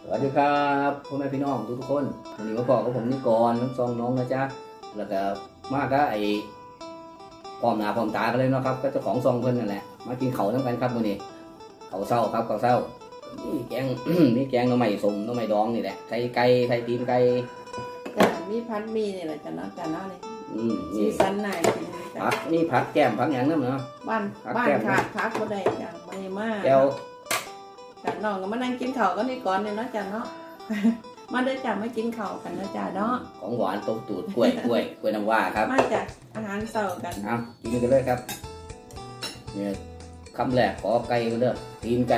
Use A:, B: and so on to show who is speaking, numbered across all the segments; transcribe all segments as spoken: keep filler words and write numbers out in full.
A: สวัสดีครับพ่อแม่พี่น้องทุกทุกคนวันนี้มาพอกับผมนี่ก่อนทั้งสองน้องนะจ๊ะแล้วก็มาก็ไอ้พร้อมหน้าพร้อมตากันเลยเนาะครับก็เจ้าของซองเพิ่นนั่นแหละมากินเขาทั้งกันครับวันนี้เขาเศร้าครับเขาเศร้านี่แกง นี่แกงหน่อไม้สมหน่อไม้ดองนี่แหละไก่ไก่ไก่ตีนไก่
B: จ้ะมีพัดมีนี่แหละจ้ะเนาะจ้ะเนาะนี่
A: อืม
B: สีสันน่ากิน
A: ผักนี่ผักแก้มผักหยังนั่นเนาะ
B: บ้านบ้านขาดพักบ่ได้จ้ะไม่มาก
A: แก้ว
B: จ้ะน้องก็มานั่งกินข้าวกันนี่ก่อนเนี่ยเนาะจ้ะเนาะมาได้จ้ะมากินข้าวกันนะจ้ะเนาะ
A: ของหวานต้มตูดกล้วยกล้วยกล้วยน้ำว้าครับ
B: มาจากอาหารเช้ากัน
A: เอากินกันเลยครับเนี่ยคำแรกขอไก่กันเด้อตีนไก่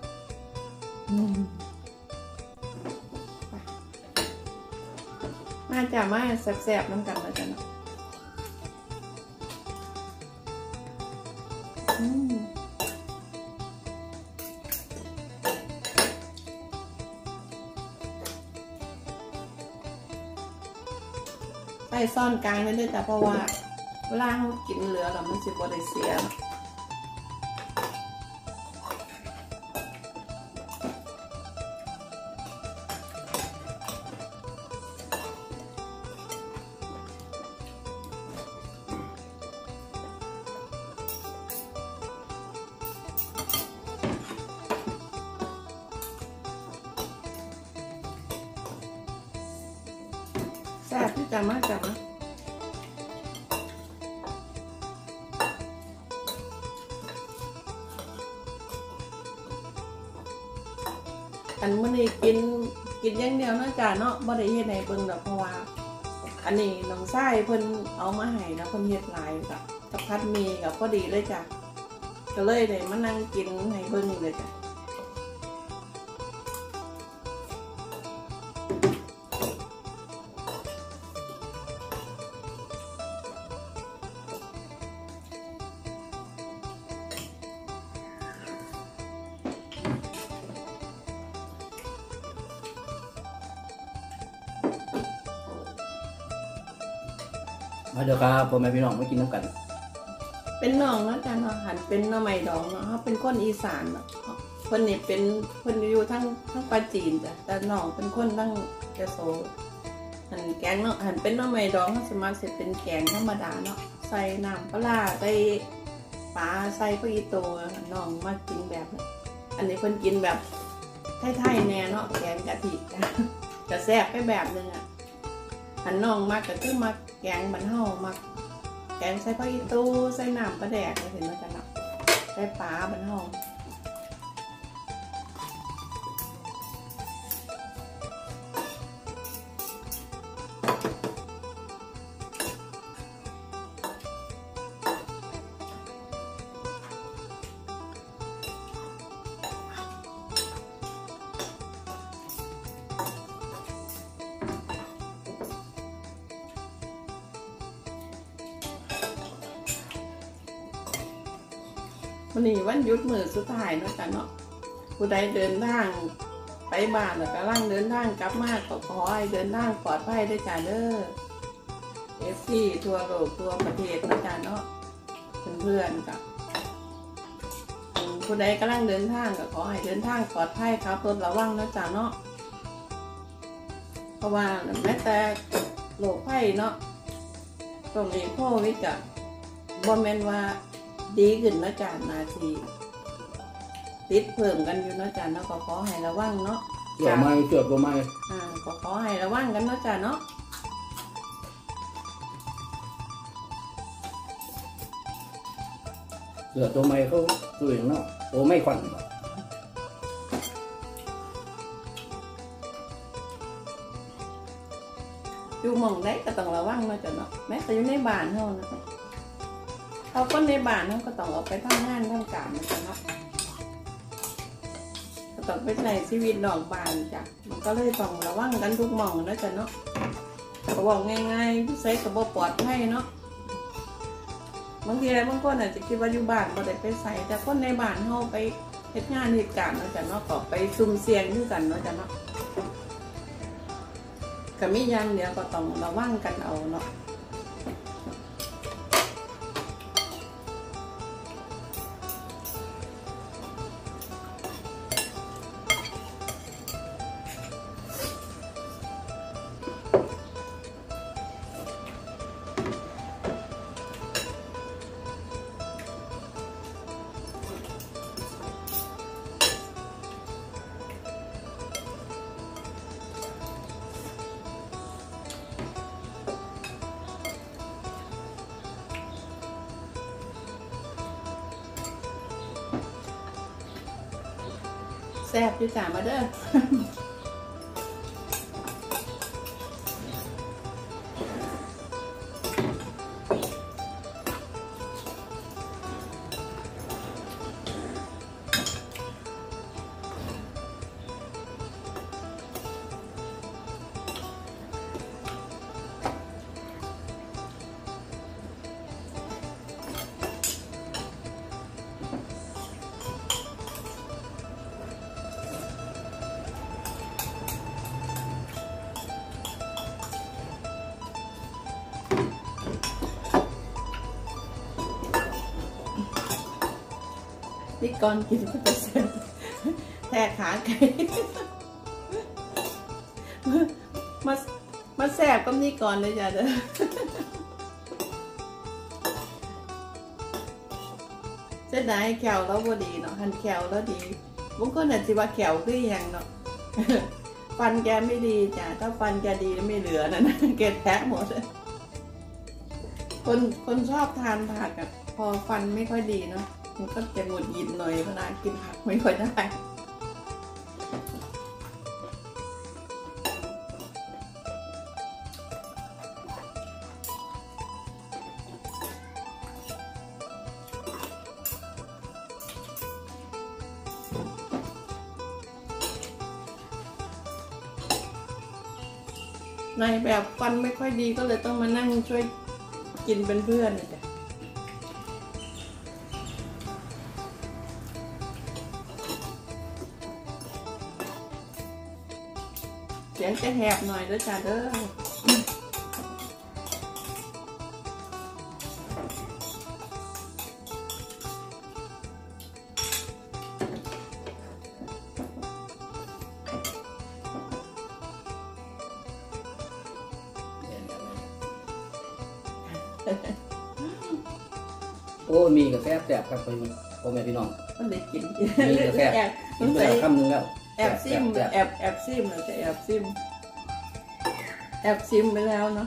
B: มาจ้ะมาแซ่บๆน้ำกันนะจ้ะเนาะใส่ซ่อนกลางเลยจ้ะเพราะว่าเวลาเขากินเหลือแล้วมันจะบ่ได้เสียแซ่บที่จะมาจ้ะมาอันมื้อนี้กินกินอย่างเดียวเนาะจ้ะเนาะบ่ได้เฮ็ดให้เบิ่งดอกเพราะว่าอันนี้น้องชายเพิ่นเอามาให้แล้วเพิ่นเฮ็ดหลายกับกับผัดหมี่กับพอดีเลยจ้ะก็เลยได้มานั่งกินให้เบิ่งเลยจ้ะ
A: มาเดี๋ยวครับพ่อแม่พี่น้องมากินน้ำกัน
B: เป็นน้องเนาะจ้ะเนาะหันเป็นหน่อไม้ดองเนาะเขาเป็นคนอีสานเนาะคนนี้เป็นคนอยู่ทั้งทั้งปาจีนจ้ะแต่น้องเป็นคนทั้งยโสหันแกงเนาะหันเป็นหน่อไม้ดองเขาสามารถเสร็จเป็นแกงธรรมดาเนาะใส่น้ำปลาใส่ปลาใส่ผักอีโตน้องมากินแบบอันนี้คนกินแบบไทยๆแน่เนาะแกงกะทิจะแซ่บไปแบบนึงอ่ะหันน้องมากก็คือมาแกงบันเฮามาแกงใส่ผักอีตูใส่น้ำปลาแดกเห็นไหมจ๊ะเนาะใส่ปลาบันเฮาวันนี้วันหยุดมื้อสุดท้ายเนาะจ้ะเนาะผู้ใดเดินทางไปบ้านหรือกำลังเดินทางกลับมาก็ขอให้เดินทางปลอดภัยด้วยจ้ะเด้อเอฟซีทั่วโลกทั่วประเทศนะจ้ะเนาะเพื่อนๆกับผู้ใดกำลังเดินทางก็ขอให้เดินทางปลอดภัยครับรถระวังนะจ้ะเนาะเพราะว่าแม้แต่โรคภัยเนาะตรงนี้โควิดกับบ่แม่นว่าดีขึ้นนะจ๊ะนาทีติดเพิ่มกันอยู่นะจ๊ะเนาะก็ขอให้ระวังเนาะ
A: เกี่ยวไม่เกี่ยวตัวไม่
B: อ่าก็ขอให้ระวังกันนะจ๊ะเนาะ
A: เกี่ยวตัวไม่เขาตัวอย่างเนาะตัวไม่ควัน
B: อยู่หม่องได้ก็ต้องระวังนะจ๊ะเนาะแม้แต่อยู่ในบ้านเท่านะเขาคนในบ้านเขาก็ต้องออกไปทำงานทำการนะจ๊ะเนาะก็ต้องไปใช้ชีวิตนอกบ้านจ้ะมันก็เลยต้องระวังกันทุกหม่องนะจ๊ะเนาะก็บอกง่ายๆผู้ใช้ก็บ่ปลอดภัยเนาะบางทีอะไรบางคนอาจจะคิดว่าอยู่บ้านบ่ได้ไปใส่แต่คนในบ้านเขาไปเฮ็ดงานเหตุการณ์นะจ๊ะเนาะก็ไปซุ่มเสี่ยงด้วยกันนะจ๊ะเนาะก็มีอย่างเดียวก็ต้องระวังกันเอาเนาะ
A: เ
B: ซ่บพี่จ๋ามาเด้อนี่ก่อนกินก็จะแซ่บแทกขาไก่มามาแซ่บก็นี่ก่อนเลยจ้ะเด้อเส้นไหนแขวแล้วพอดีเนาะหันแขวแล้วดีบางคนอาจจะว่าแขวคืออย่างเนาะฟันแกไม่ดีจ้ะถ้าฟันแกดีไม่เหลือนะนะแกแทะหมดคนคนชอบทานผักอะพอฟันไม่ค่อยดีเนาะมันก็จะหงุดหงิดหน่อยเวลากินผักไม่ค่อยได้ในแบบฟันไม่ค่อยดีก็เลยต้องมานั่งช่วยกินเป็นเพื่อนจ้ะเสียงจะแหบหน่อยด้วยจ้ะเด้อ
A: โอ้มีกระแซบแซ่บครับพ่อแม่พี่น้อง
B: มันได้กิน
A: มีกระแซบกินไปคำนึงแล้ว
B: แอบซิมแอบแอบซิมเราจะแอบซิมแอบซิมไปแล้วเนาะ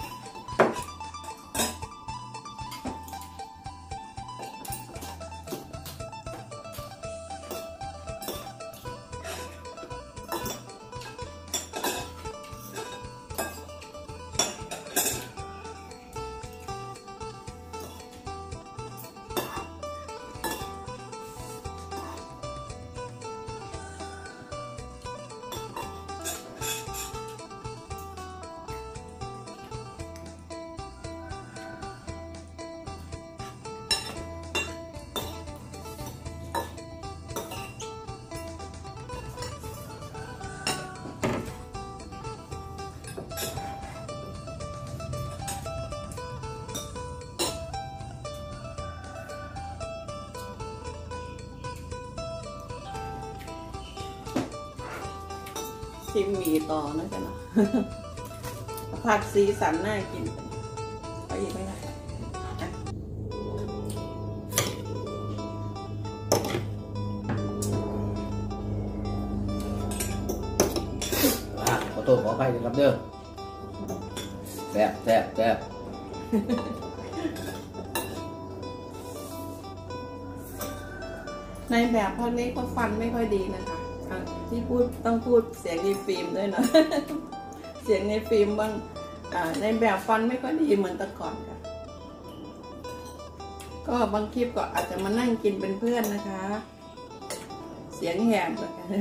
B: ชิมหมี่ต่อนะจ๊ะเนาะผักสีสันน่ากินไปอีกไหมคะ
A: ขอโทษขออภัยนะครับเด้อแซ่บแซ่บแซ่บ
B: ในแบบพวกนี้ก็ฟันไม่ค่อยดีนะคะที่พูดต้องพูดเสียงในฟิล์มด้วยนะเสียงในฟิล์มบางในแบบฟันไม่ค่อยดีเหมือนแต่ก่อนค่ะก็บางคลิปก็อาจจะมานั่งกินเป็นเพื่อนนะคะ เสียงแหบแบบนี้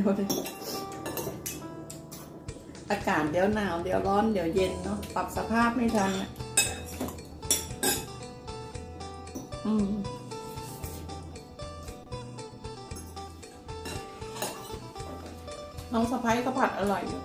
B: อากาศเดี๋ยวหนาวเดี๋ยวร้อนเดี๋ยวเย็นเนาะปรับสภาพไม่ทันอ่ะอืมน้องสะพ้ายก็ผัดอร่อยอยู่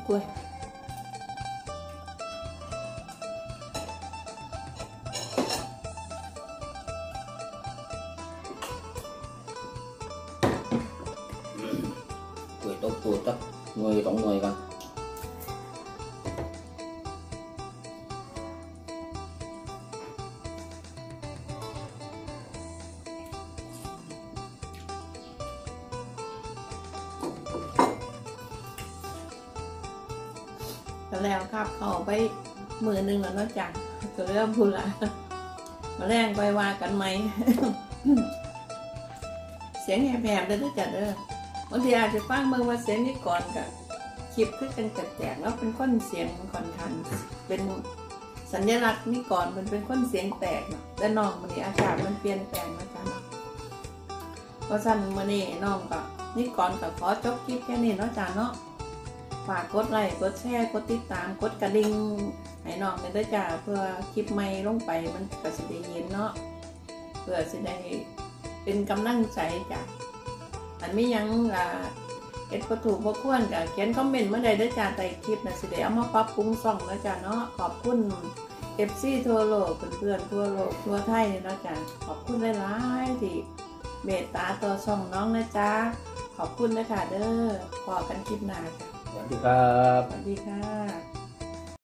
B: กล้วย
A: กล้วยต้มตัวสักหน่วยสองหน่วยกัน
B: แล้วครับเขาไปมือหนึ่งแล้วเนาะจ้ะก็เริ่มพูดละมาแรงไปว่ากันไหม เสียงแหบๆเด้อจ้ะเด้อบางทีอาจจะฟังเมื่อว่าเสียงนี้ก่อนกับคลิปคือกันแตกๆแล้วเป็นก้นเสียงค่อนข้างเป็นสัญลักษณ์นี่ก่อนมันเป็นก้นเสียงแตกเนาะแต่น้องมันนี่อากาศมันเปลี่ยนแปลงนะจ๊ะเนาะเพราะฉะนั้นมื่อนี้น้องก็นี่ก่อนกับขอจบคลิปแค่นี้เนาะจ้ะเนาะฝากกดไลค์กดแชร์กดติดตามกดกระดิ่งให้น้องกันด้วยจ้าเพื่อคลิปใหม่ลงไปมันก็สิได้เห็นเนาะเพื่อสิได้เป็นกำลังใจจ้ะอันไม่ยังล่ะเอ็ดประถูกบ่ควรกับเขียนคอมเมนต์เมื่อใดด้วยจ้าใต้คลิปนะสิได้เอามาปรับปรุงซ่องนะจ้าเนาะขอบคุณเอฟซีทั่วโลกเพื่อนๆทั่วโลกทั่วไทยเนาะจ้าขอบคุณหลายๆที่เมตตาต่อช่องน้องนะจ้าขอบคุณนะคะเด้อพอกันคลิปหน้าจ้ะ
A: สวัสดีครับ
B: สวัสดีค่ะ